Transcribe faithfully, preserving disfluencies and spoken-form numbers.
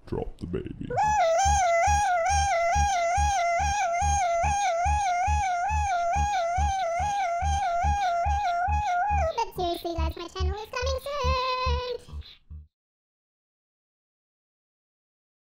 drop the baby. But seriously guys, my channel is coming soon.